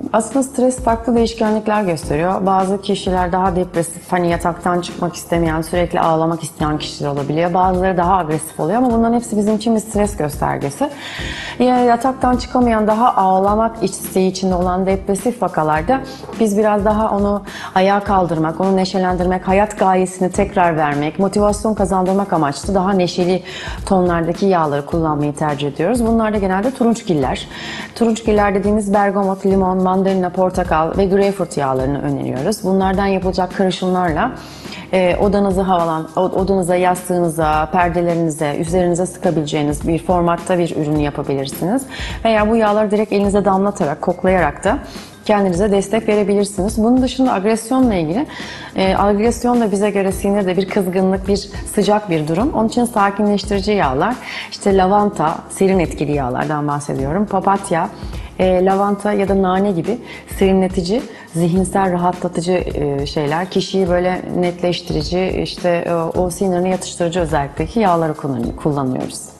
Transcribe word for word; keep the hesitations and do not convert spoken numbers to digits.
Aslında stres farklı değişkenlikler gösteriyor. Bazı kişiler daha depresif, hani yataktan çıkmak istemeyen, sürekli ağlamak isteyen kişiler olabiliyor. Bazıları daha agresif oluyor ama bunların hepsi bizim için bir stres göstergesi. Yani yataktan çıkamayan, daha ağlamak isteği içinde olan depresif vakalarda biz biraz daha onu ayağa kaldırmak, onu neşelendirmek, hayat gayesini tekrar vermek, motivasyon kazandırmak amaçlı daha neşeli tonlardaki yağları kullanmayı tercih ediyoruz. Bunlar da genelde turunçgiller. Turunçgiller dediğimiz bergamot, limon, mandalina, portakal ve greyfurt yağlarını öneriyoruz. Bunlardan yapılacak karışımlarla e, odanızı havalan, odanıza, yastığınıza, perdelerinize, üzerinize sıkabileceğiniz bir formatta bir ürünü yapabilirsiniz. Veya bu yağları direkt elinize damlatarak, koklayarak da kendinize destek verebilirsiniz. Bunun dışında agresyonla ilgili, e, agresyon da bize göre sinirde bir kızgınlık, bir sıcak bir durum. Onun için sakinleştirici yağlar, işte lavanta, serin etkili yağlardan bahsediyorum. Papatya, e, lavanta ya da nane gibi serinletici, zihinsel rahatlatıcı e, şeyler, kişiyi böyle netleştirici, işte e, o sinirini yatıştırıcı özellikteki yağları kullanıyoruz.